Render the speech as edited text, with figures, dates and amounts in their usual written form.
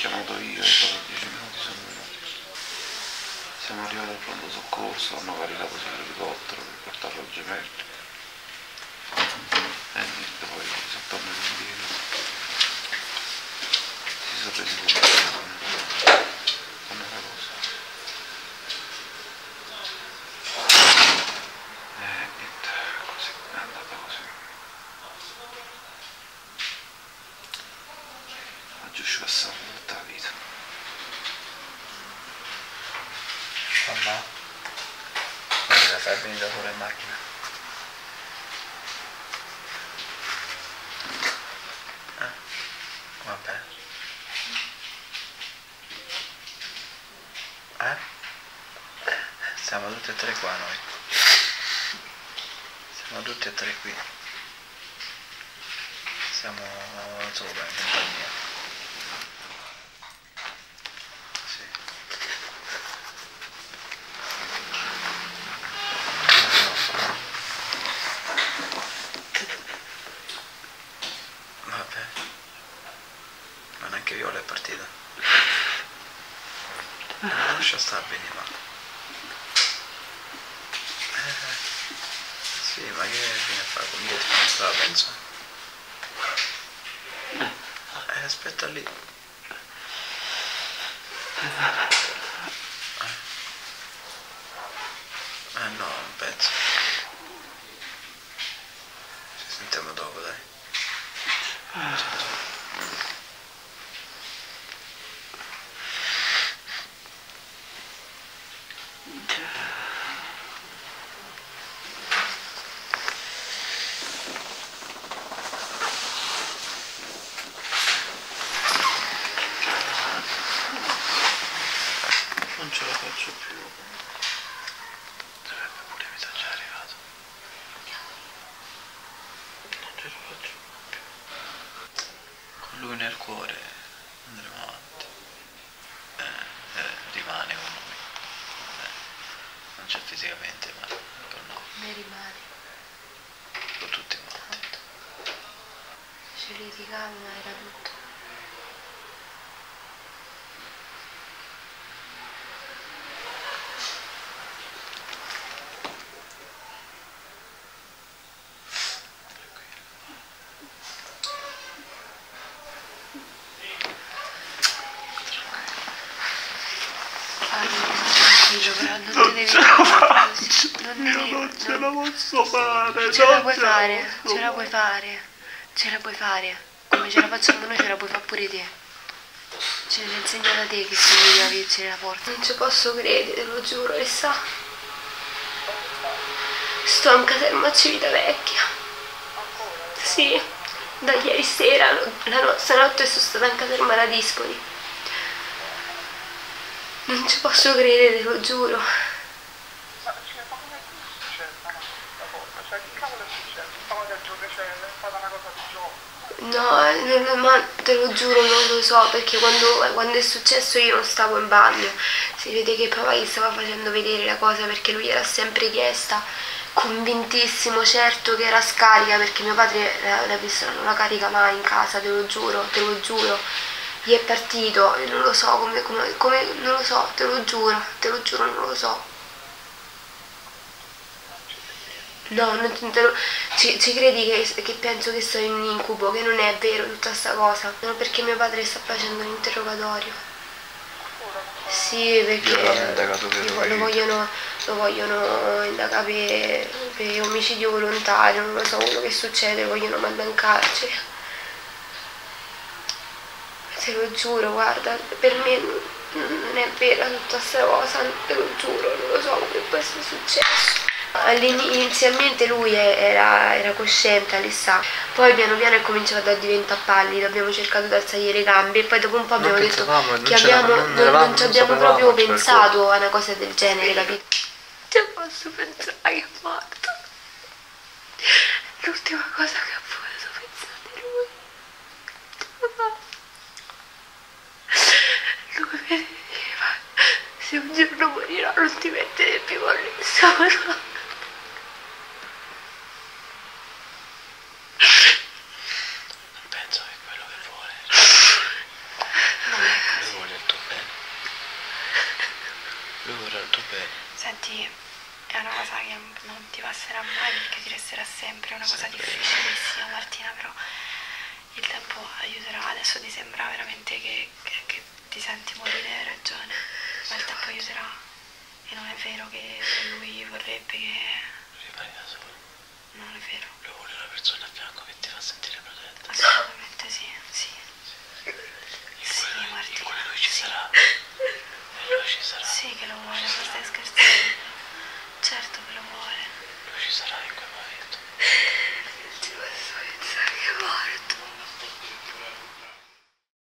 chiamato io e dopo 10 minuti sono venuti. Siamo arrivati al pronto soccorso, hanno caricato sull'elicottero per portarlo al Gemelli. E niente, poi sono tornati indietro. Si sono resi conto con una cosa. E niente, così, è andata così. Ma Joshua sa tutta la vita. Mamma, non la fai venire pure in macchina. Vabbè. Siamo tutti e tre qua noi. Siamo tutti e tre qui. Siamo sopra in compagnia. Sì. Vabbè. Ma neanche Viola è partita. Lascia stare bene, ma. Sì, ma che viene a fare con io ti sta penso. Aspetta lì. No, non penso. Ci sentiamo dopo, dai. Non ce la faccio più. Dovrebbe pure mi sta già arrivato. Non ce la faccio più. Con lui nel cuore andremo avanti. Rimane con noi. Non c'è fisicamente, ma con noi. Ne rimane. Con tutti quanti. Tanto. Ci litigavamo, ma era tutto. Però non te devi fare così. Non ce la posso fare. Ce la puoi fare, ce la puoi fare, ce la puoi fare. Come ce la facciamo noi, ce la puoi fare pure te. Ce l'ho insegnato a te che se devi averci la forza. Non ci posso credere, te lo giuro, e sa. Sto in caserma a Civitavecchia. Sì, da ieri sera, stanotte sono stata in caserma da Dispoli. Non ci posso credere, te lo giuro. Ma come è successa una cosa? Cioè, che cavolo è successo? Stavate a giocare, cioè, è stata una cosa di gioco? No, ma te lo giuro non lo so, perché quando è successo io non stavo in bagno. Si vede che papà gli stava facendo vedere la cosa perché lui era sempre chiesta, convintissimo, certo che era scarica, perché mio padre la pistola non la carica mai in casa, te lo giuro, te lo giuro. Gli è partito, non lo so come non lo so, te lo giuro, non lo so. No, ci credi che penso che sto in un incubo, che non è vero tutta sta cosa? No, perché mio padre sta facendo un interrogatorio. Sì, perché lo vogliono indagare per omicidio volontario, non lo so quello che succede, vogliono mandare in carcere. Te lo giuro, guarda, per me non è vera tutta sta cosa, te lo giuro, non lo so come può essere successo. Inizialmente lui era cosciente, Alessà, poi piano piano è cominciato a diventare pallido, abbiamo cercato di alzargli le gambe e poi dopo un po' abbiamo detto che non ci abbiamo proprio pensato a una cosa del genere, capito? Non posso pensare che è morto. L'ultima cosa che ho voluto pensare di lui. Lui mi diceva, se un giorno morirò non ti mettere più con nessuno. Non penso che è quello che vuole. per il tuo bene. Senti, è una cosa che non ti passerà mai perché ti resterà sempre, è una cosa difficilissima Martina, però il tempo aiuterà, adesso ti sembra veramente che ti senti morire, hai ragione, ma il tempo aiuterà e non è vero che lui vorrebbe che... Rimani da solo. Non è vero. Lui vuole una persona a fianco che ti fa sentire protetta. Assolutamente sì, sì. Sì, Martina. Lui ci sarà. E lui ci sarà. Sì che lo vuole, ma stai